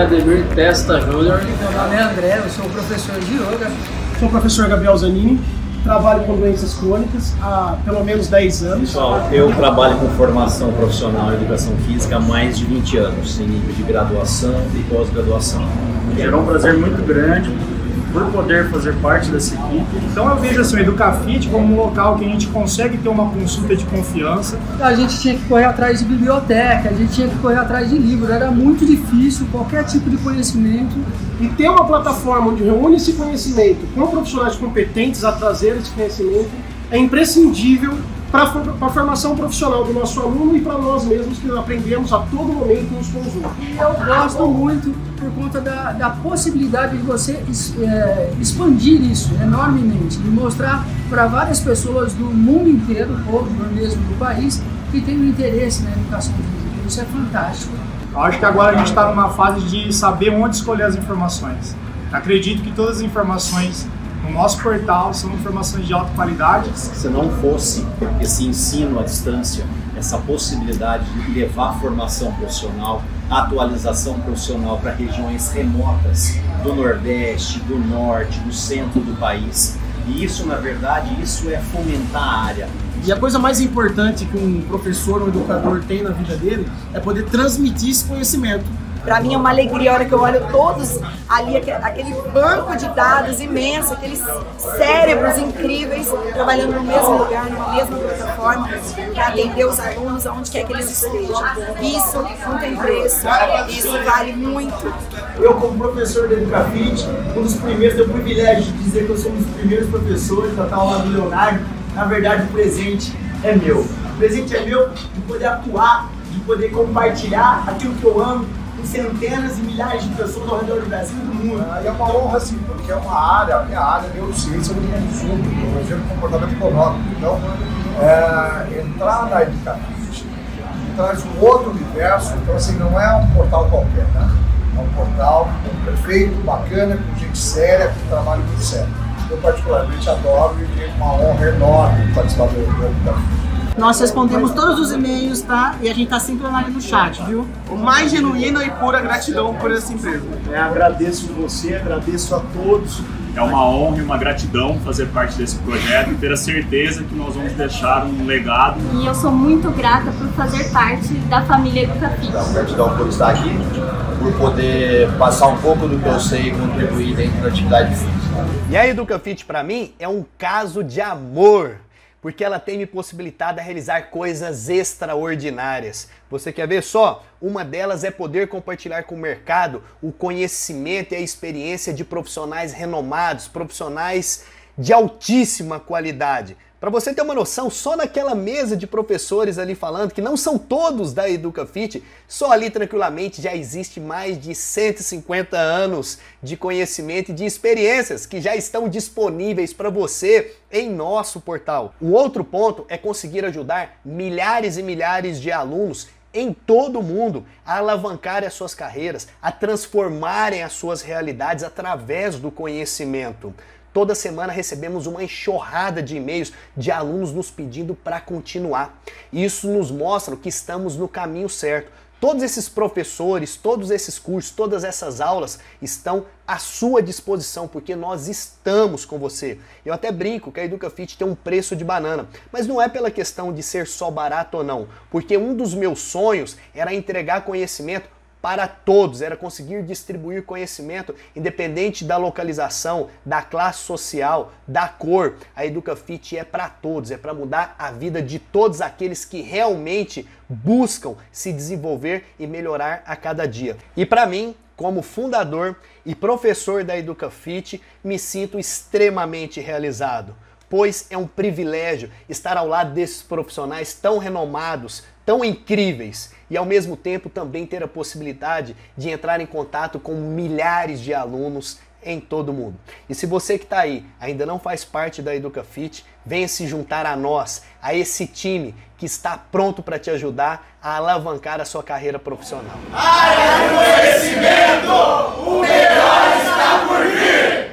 Ademir Testa Júnior. Meu nome é André, eu sou professor de yoga. Sou o professor Gabriel Zanini, trabalho com doenças crônicas há pelo menos 10 anos. Pessoal, eu trabalho com formação profissional em educação física há mais de 20 anos, em nível de graduação e pós-graduação. Será um prazer muito grande por poder fazer parte dessa equipe. Então eu vejo assim, o Educafit como um local que a gente consegue ter uma consulta de confiança. A gente tinha que correr atrás de biblioteca, a gente tinha que correr atrás de livros, era muito difícil qualquer tipo de conhecimento. E ter uma plataforma onde reúne esse conhecimento com profissionais competentes a trazer esse conhecimento é imprescindível para a formação profissional do nosso aluno e para nós mesmos que aprendemos a todo momento uns com os outros. E eu gosto muito por conta da possibilidade de você expandir isso enormemente, de mostrar para várias pessoas do mundo inteiro, ou mesmo do país, que tem um interesse na educação física. Isso é fantástico. Eu acho que agora a gente está numa fase de saber onde escolher as informações. Acredito que todas as informações no nosso portal são informações de alta qualidade. Se não fosse esse ensino à distância, essa possibilidade de levar formação profissional, atualização profissional para regiões remotas do Nordeste, do Norte, do centro do país, e isso, na verdade, isso é fomentar a área. E a coisa mais importante que um professor ou um educador tem na vida dele é poder transmitir esse conhecimento. Para mim é uma alegria a hora que eu olho todos ali, aquele banco de dados imenso, aqueles cérebros incríveis trabalhando no mesmo lugar, na mesma plataforma, para atender os alunos aonde quer que eles estejam. Isso não tem preço, isso vale muito. Eu, como professor da Educafit, um dos primeiros, tenho o privilégio de dizer que eu sou um dos primeiros professores da tal aula do Leonardo. Na verdade, o presente é meu. O presente é meu de poder atuar, de poder compartilhar aquilo que eu amo com centenas e milhares de pessoas ao redor do Brasil e do mundo. É uma honra, sim, porque é uma área, a minha área, neurociência do mundo sul, do comportamento econômico. Então, entrar na Educafit traz um outro universo. Então, assim, não é um portal qualquer, né? É um portal perfeito, bacana, com gente séria, com trabalho muito sério. Eu particularmente adoro e é uma honra enorme participar do Educafit. Nós respondemos todos os e-mails, tá? E a gente tá sempre lá no chat, viu? O mais genuína e pura gratidão por essa empresa. Agradeço você, agradeço a todos. É uma honra e uma gratidão fazer parte desse projeto e ter a certeza que nós vamos deixar um legado. E eu sou muito grata por fazer parte da família Educafit. Gratidão por estar aqui, por poder passar um pouco do que eu sei e contribuir dentro da atividade física. E a Educafit, para mim, é um caso de amor, porque ela tem me possibilitado a realizar coisas extraordinárias. Você quer ver só? Uma delas é poder compartilhar com o mercado o conhecimento e a experiência de profissionais renomados, profissionais de altíssima qualidade. Para você ter uma noção, só naquela mesa de professores ali falando, que não são todos da Educafit, só ali tranquilamente já existe mais de 150 anos de conhecimento e de experiências que já estão disponíveis para você em nosso portal. O outro ponto é conseguir ajudar milhares e milhares de alunos em todo o mundo a alavancarem as suas carreiras, a transformarem as suas realidades através do conhecimento. Toda semana recebemos uma enxurrada de e-mails de alunos nos pedindo para continuar. Isso nos mostra que estamos no caminho certo. Todos esses professores, todos esses cursos, todas essas aulas estão à sua disposição, porque nós estamos com você. Eu até brinco que a Educafit tem um preço de banana, mas não é pela questão de ser só barato ou não, porque um dos meus sonhos era entregar conhecimento para todos, era conseguir distribuir conhecimento independente da localização, da classe social, da cor. A Educafit é para todos, é para mudar a vida de todos aqueles que realmente buscam se desenvolver e melhorar a cada dia. E para mim, como fundador e professor da Educafit, me sinto extremamente realizado, pois é um privilégio estar ao lado desses profissionais tão renomados, tão incríveis, e ao mesmo tempo também ter a possibilidade de entrar em contato com milhares de alunos em todo o mundo. E se você que está aí ainda não faz parte da Educafit, venha se juntar a nós, a esse time que está pronto para te ajudar a alavancar a sua carreira profissional. Área do conhecimento, o melhor está por vir!